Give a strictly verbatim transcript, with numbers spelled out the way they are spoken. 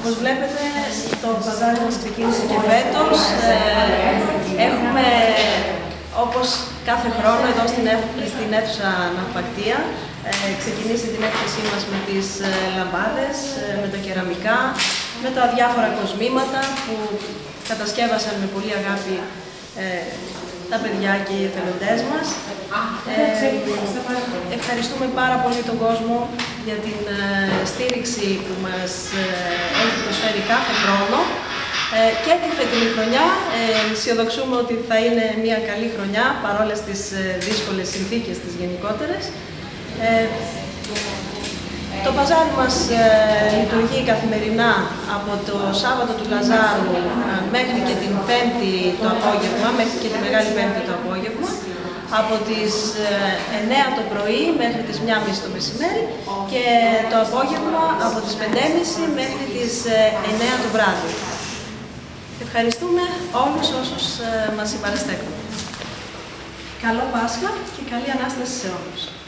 Όπως βλέπετε, το παζάρι μας ξεκίνησε και φέτος. Ε, έχουμε, όπως κάθε χρόνο, εδώ στην, στην αίθουσα Ναυπακτία, ε, ξεκινήσει την έκθεσή μας με τις ε, λαμπάδες, ε, με τα κεραμικά, με τα διάφορα κοσμήματα που κατασκεύασαν με πολύ αγάπη ε, τα παιδιά και οι εθελοντές μας. Ε, ευχαριστούμε πάρα πολύ τον κόσμο για την ε, στήριξη που μας ε, έχει προσφέρει κάθε χρόνο ε, και τη φετινή χρονιά. Ε, αισιοδοξούμε ότι θα είναι μια καλή χρονιά παρόλες τις ε, δύσκολες συνθήκες τις γενικότερες. Ε, Το παζάρι μας ε, λειτουργεί καθημερινά από το Σάββατο του Λαζάρου ε, μέχρι και την Πέμπτη το απόγευμα, μέχρι και τη Μεγάλη Πέμπτη το απόγευμα, από τις ε, εννέα το πρωί μέχρι τις μία και μισή το μεσημέρι και το απόγευμα από τις πέντε και μισή μέχρι τις ε, εννέα το βράδυ. Ευχαριστούμε όλους όσους ε, μας συμπαραστέκουν. Καλό Πάσχα και καλή Ανάσταση σε όλους.